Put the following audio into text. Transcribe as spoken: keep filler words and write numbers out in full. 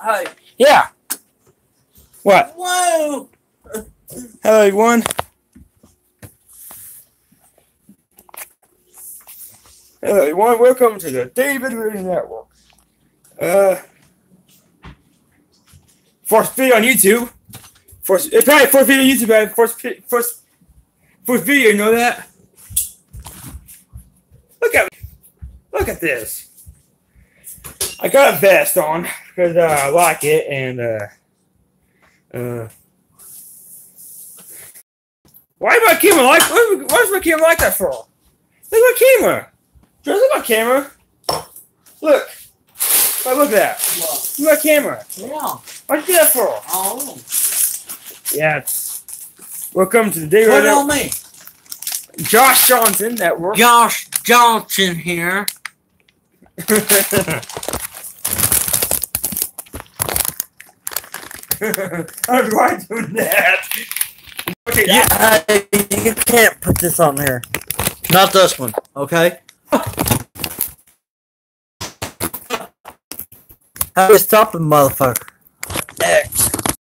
Hi. Yeah. What? Whoa. Hello, everyone. Hello, everyone. Welcome to the David Radio Network. Uh, first video on YouTube. First, it's probably first video on YouTube, man. First, first, first video. You know that? Look at me. Look at this. I got a vest on because uh, I like it, and uh, uh, why is my camera like? Why is my camera like that for? Look at my camera. Just look at my camera. Look. Oh, look at that. What? Look at my camera. Yeah. Why'd you do that for? Oh. Yeah. It's, welcome to the day. Put it on me. Josh Johnson, that works. Josh Johnson here. How do I do that? Okay, Yeah, uh, you can't put this on there. Not this one, okay? How do you stop the motherfucker? X.